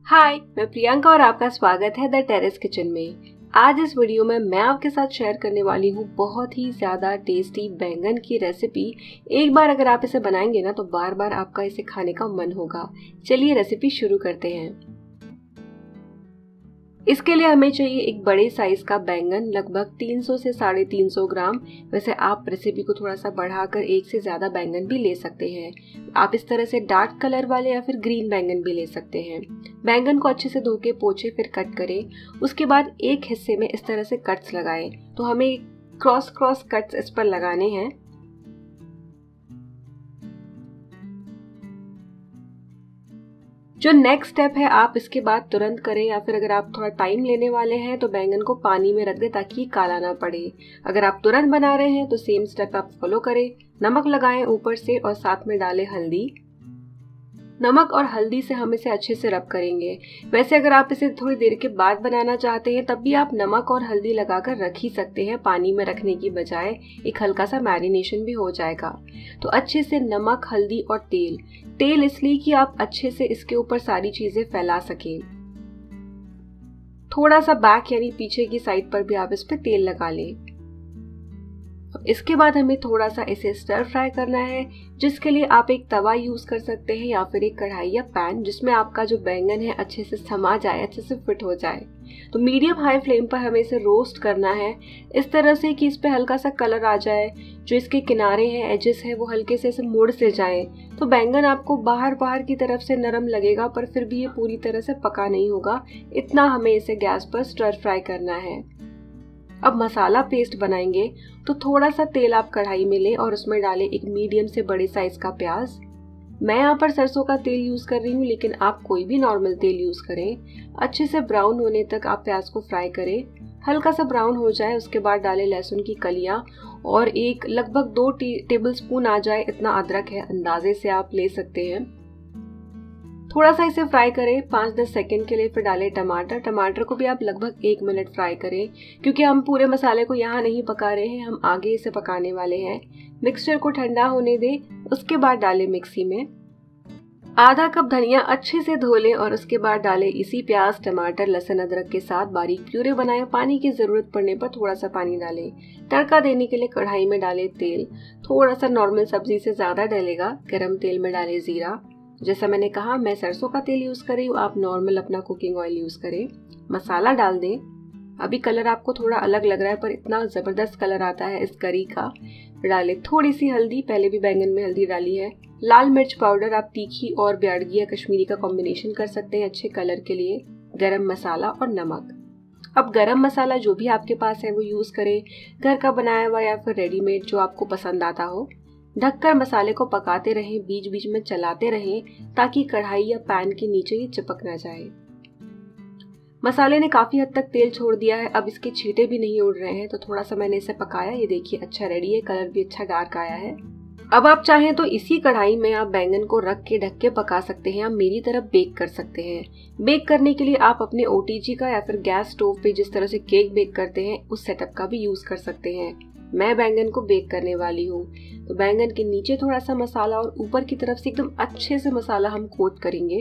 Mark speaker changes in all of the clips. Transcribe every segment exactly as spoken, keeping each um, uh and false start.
Speaker 1: हाय, मैं प्रियंका और आपका स्वागत है द टेरेस किचन में। आज इस वीडियो में मैं आपके साथ शेयर करने वाली हूँ बहुत ही ज़्यादा टेस्टी बैंगन की रेसिपी। एक बार अगर आप इसे बनाएंगे ना तो बार बार आपका इसे खाने का मन होगा। चलिए रेसिपी शुरू करते हैं। इसके लिए हमें चाहिए एक बड़े साइज का बैंगन, लगभग तीन सौ से साढ़े तीन सौ ग्राम। वैसे आप रेसिपी को थोड़ा सा बढ़ाकर एक से ज़्यादा बैंगन भी ले सकते हैं। आप इस तरह से डार्क कलर वाले या फिर ग्रीन बैंगन भी ले सकते हैं। बैंगन को अच्छे से धो के पोंछे, फिर कट करें। उसके बाद एक हिस्से में इस तरह से कट्स लगाएं। तो हमें क्रॉस क्रॉस कट्स इस पर लगाने हैं। जो नेक्स्ट स्टेप है आप इसके बाद तुरंत करें, या फिर अगर आप थोड़ा टाइम लेने वाले हैं तो बैंगन को पानी में रख दें ताकि काला ना पड़े। अगर आप तुरंत बना रहे हैं तो सेम स्टेप आप फॉलो करें। नमक लगाएं ऊपर से और साथ में डालें हल्दी। नमक और हल्दी से हम इसे अच्छे से रब करेंगे। वैसे अगर आप इसे थोड़ी देर के बाद बनाना चाहते हैं तब भी आप नमक और हल्दी लगाकर रख ही सकते हैं, पानी में रखने की बजाय। एक हल्का सा मैरिनेशन भी हो जाएगा। तो अच्छे से नमक, हल्दी और तेल तेल इसलिए कि आप अच्छे से इसके ऊपर सारी चीजें फैला सकें। थोड़ा सा बैक यानी पीछे की साइड पर भी आप इस पे तेल लगा लें। इसके बाद हमें थोड़ा सा इसे स्टर फ्राई करना है, जिसके लिए आप एक तवा यूज कर सकते हैं या फिर एक कढ़ाई या पैन, जिसमें आपका जो बैंगन है अच्छे से समा जाए, अच्छे से फिट हो जाए। तो मीडियम हाई फ्लेम पर हमें इसे रोस्ट करना है, इस तरह से कि इस पे हल्का सा कलर आ जाए। जो इसके किनारे हैं, एजेस है, वो हल्के से इसे मुड़ से जाए। तो बैंगन आपको बाहर बाहर की तरफ से नरम लगेगा, पर फिर भी ये पूरी तरह से पका नहीं होगा। इतना हमें इसे गैस पर स्टर फ्राई करना है। अब मसाला पेस्ट बनाएंगे। तो थोड़ा सा तेल आप कढ़ाई में लें और उसमें डालें एक मीडियम से बड़े साइज का प्याज। मैं यहाँ पर सरसों का तेल यूज कर रही हूँ, लेकिन आप कोई भी नॉर्मल तेल यूज करें। अच्छे से ब्राउन होने तक आप प्याज को फ्राई करें। हल्का सा ब्राउन हो जाए उसके बाद डालें लहसुन की कलियां और एक लगभग दो टेबल स्पून आ जाए इतना अदरक है, अंदाजे से आप ले सकते हैं। थोड़ा सा इसे फ्राई करें पाँच दस सेकंड के लिए, फिर डालें टमाटर। टमाटर को भी आप लगभग एक मिनट फ्राई करें, क्योंकि हम पूरे मसाले को यहाँ नहीं पका रहे हैं, हम आगे इसे पकाने वाले हैं। मिक्सचर को ठंडा होने दें, उसके बाद डालें मिक्सी में। आधा कप धनिया अच्छे से धो लें और उसके बाद डालें इसी प्याज, टमाटर, लहसुन, अदरक के साथ बारीक प्यूरे बनाएं। पानी की जरूरत पड़ने पर थोड़ा सा पानी डालें। तड़का देने के लिए कढ़ाई में डालें तेल, थोड़ा सा नॉर्मल सब्जी से ज्यादा डलेगा। गरम तेल में डालें जीरा। जैसा मैंने कहा मैं सरसों का तेल यूज कर रही हूँ, आप नॉर्मल अपना कुकिंग ऑयल यूज करें। मसाला डाल दें। अभी कलर आपको थोड़ा अलग लग रहा है, पर इतना जबरदस्त कलर आता है इस करी का। डालें थोड़ी सी हल्दी, पहले भी बैंगन में हल्दी डाली है। लाल मिर्च पाउडर, आप तीखी और ब्याडगी या कश्मीरी का कॉम्बिनेशन कर सकते हैं अच्छे कलर के लिए। गरम मसाला और नमक। अब गरम मसाला जो भी आपके पास है वो यूज करें, घर का बनाया हुआ या फिर रेडीमेड, जो आपको पसंद आता हो। ढककर मसाले को पकाते रहें, बीच बीच में चलाते रहें ताकि कढ़ाई या पैन के नीचे ये चिपक ना जाए। मसाले ने काफी हद तक तेल छोड़ दिया है, अब इसके छींटे भी नहीं उड़ रहे हैं। तो थोड़ा सा मैंने इसे पकाया, ये देखिए अच्छा रेडी है, कलर भी अच्छा डार्क आया है। अब आप चाहें तो इसी कढ़ाई में आप बैंगन को रख के ढक के पका सकते हैं, आप मेरी तरफ बेक कर सकते हैं। बेक करने के लिए आप अपने ओटीजी का या फिर गैस स्टोव पे जिस तरह से केक बेक करते हैं उस सेटअप का भी यूज कर सकते हैं। मैं बैंगन को बेक करने वाली हूँ। तो बैंगन के नीचे थोड़ा सा मसाला और ऊपर की तरफ से एकदम अच्छे से मसाला हम कोट करेंगे।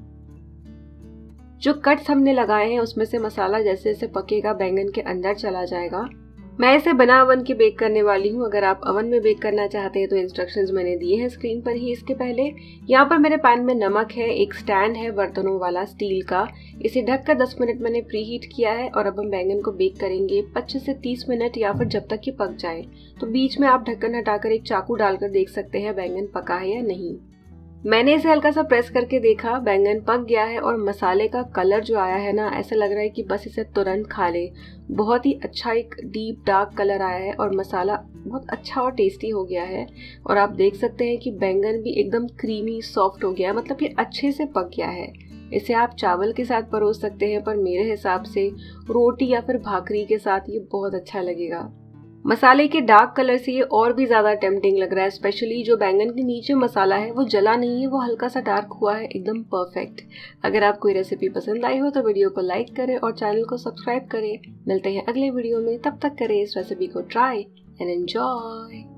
Speaker 1: जो कट्स हमने लगाए हैं उसमें से मसाला जैसे जैसे पकेगा बैंगन के अंदर चला जाएगा। मैं इसे बिना ओवन के बेक करने वाली हूँ। अगर आप ओवन में बेक करना चाहते हैं तो इंस्ट्रक्शंस मैंने दिए हैं स्क्रीन पर ही इसके पहले। यहाँ पर मेरे पैन में नमक है, एक स्टैंड है बर्तनों वाला स्टील का, इसे ढककर दस मिनट मैंने प्री हीट किया है। और अब हम बैंगन को बेक करेंगे पच्चीस से तीस मिनट या फिर जब तक ये पक जाए। तो बीच में आप ढक्कन हटाकर एक चाकू डालकर देख सकते हैं बैंगन पका है या नहीं। मैंने इसे हल्का सा प्रेस करके देखा, बैंगन पक गया है और मसाले का कलर जो आया है ना, ऐसा लग रहा है कि बस इसे तुरंत खा ले। बहुत ही अच्छा एक डीप डार्क कलर आया है और मसाला बहुत अच्छा और टेस्टी हो गया है। और आप देख सकते हैं कि बैंगन भी एकदम क्रीमी सॉफ्ट हो गया है, मतलब ये अच्छे से पक गया है। इसे आप चावल के साथ परोस सकते हैं, पर मेरे हिसाब से रोटी या फिर भाकरी के साथ ये बहुत अच्छा लगेगा। मसाले के डार्क कलर से ये और भी ज्यादा टेम्पटिंग लग रहा है, स्पेशली जो बैंगन के नीचे मसाला है वो जला नहीं है, वो हल्का सा डार्क हुआ है, एकदम परफेक्ट। अगर आपको ये रेसिपी पसंद आई हो तो वीडियो को लाइक करें और चैनल को सब्सक्राइब करें। मिलते हैं अगले वीडियो में, तब तक करें इस रेसिपी को ट्राई एंड एंजॉय।